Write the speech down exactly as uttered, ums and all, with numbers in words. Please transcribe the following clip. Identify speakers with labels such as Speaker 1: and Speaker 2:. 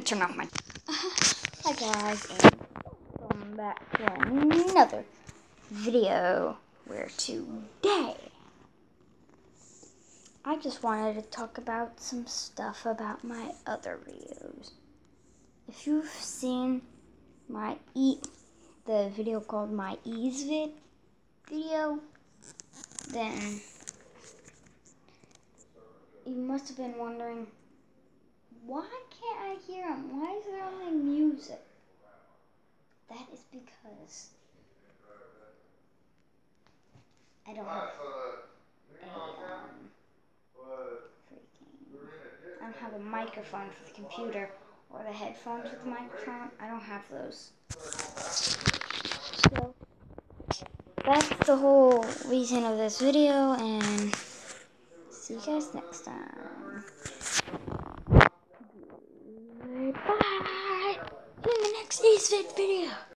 Speaker 1: turn off my... Hi guys, and welcome back to another video, where today I just wanted to talk about some stuff about my other videos. If you've seen my e the video called my ezvid video, then you must have been wondering, why can't I hear him? Why is there only music? That is because I don't have a um, freaking, I don't have a microphone for the computer or the headphones with the microphone. I don't have those. So that's the whole reason of this video, and see you guys next time. Bye. In the next ezvid video.